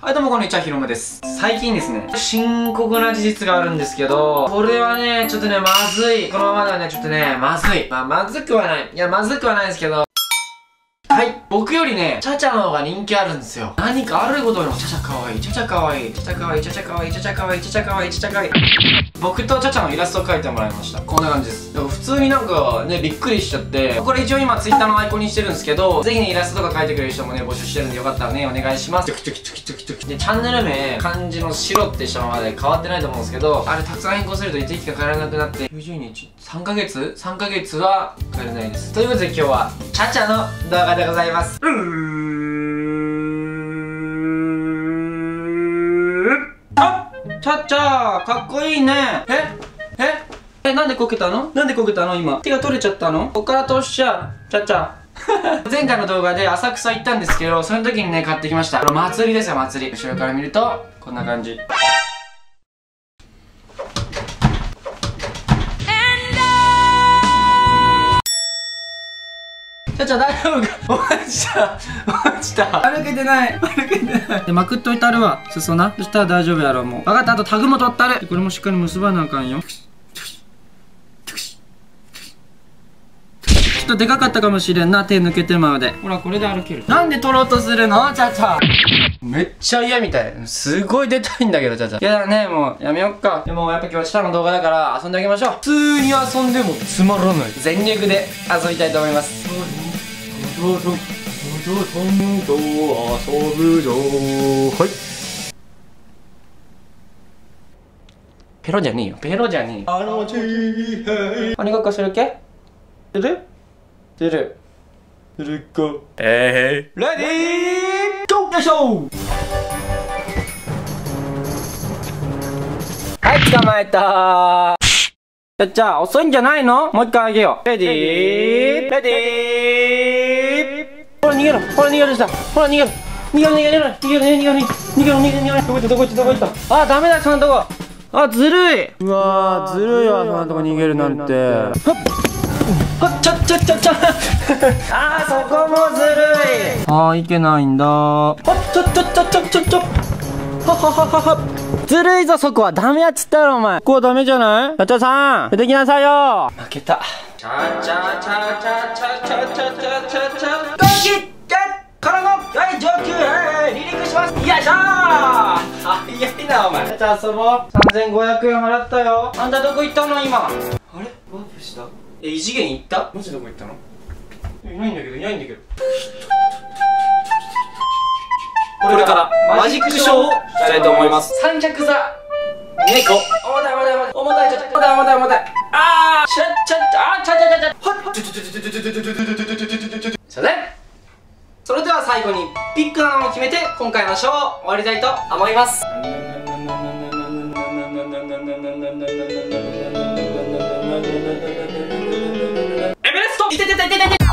はい、どうもこんにちは、ひろむです。最近ですね、深刻な事実があるんですけど、これはね、ちょっとね、まずい。このままではね、ちょっとね、まずい。まずくはない。いや、まずくはないですけど、はい。僕よりね、チャチャの方が人気あるんですよ。何かあることにも、チャチャかわいい、チャチャかわいい、チャチャかわいい、チャチャかわいい、チャチャかわいい、チャチャかわいい、チャチャかわいい。僕とチャチャのイラストを描いてもらいました。こんな感じです。だから普通になんかね、びっくりしちゃって、これ一応今 Twitter のアイコンにしてるんですけど、ぜひね、イラストとか描いてくれる人もね、募集してるんで、よかったらね、お願いします。チョキチョキチョキチョキチョキ。で、チャンネル名、漢字の白ってしたままで変わってないと思うんですけど、あれたくさん変更すると一時期が変えられなくなって、90日、3ヶ月は変えれないです。ということで今日は、チャチャの動画でございます。あ、チャチャかっこいいね。なんでこけたの？なんでこけたの今。手が取れちゃったの？こっから通しちゃう。チャチャ。前回の動画で浅草行ったんですけど、その時にね、買ってきました。これ祭りですよ、祭り。後ろから見ると、こんな感じ。チャチャ大丈夫か？落ちた。歩けてない。で、まくっといたるわ。裾な。そしたら大丈夫やろ、もう。わかった、あとタグも取ったる。これもしっかり結ばなあかんよ。ちょっとでかかったかもしれんな、手抜けてまうで。ほら、これで歩ける。なんで取ろうとするの？チャチャ。めっちゃ嫌みたい。すごい出たいんだけど、チャチャ。いやだね、もう、やめよっか。でも、やっぱ今日はチャの動画だから、遊んであげましょう。普通に遊んでもつまらない。全力で遊びたいと思います。はい。ペロじゃねえよ。ペロじゃねえよ。鬼ごっこするけ？する？する。するか。レディーゴー！よいしょ！はい、捕まえたー。じゃあ、遅いんじゃないの？もう一回あげよう。レディーレディー。ほら逃げろ。ほら逃げるした。ほら逃げろ。逃げろ逃げろ逃げろ逃げろ逃げろ逃げろ逃げろ。どこ行ったどこ行ったどこ行った。あ、ダメだ、そんなとこ。あ、ずるい。うわー、ずるいわ、そんなとこ逃げるなんて。はっちゃあー、そこもずるい。あー、いけないんだー。はずるいぞ、そこは。ダメやっつったやろ、お前。ここはダメじゃない？チャチャさん、出てきなさいよ。負けた。チャチャチャチャチャチャチャチャチャチャ。ゴキッからの、はい、上級、離陸します。よいしょー。あ、いやいな、お前。チャチャ遊ぼう。3500円払ったよ。あんたどこ行ったの、今。あれ？ワープした？異次元行った？マジどこ行ったの？いないんだけど、いないんだけど。これからマジックショーをしたいと思います。三脚座猫。重たい重たい重たい重たい重たい重たい重たい。あー、ちゃっちゃはっ。すいません。それでは最後にビッグなのを決めて今回のショーを終わりたいと思います。エベレスト！いててててててて。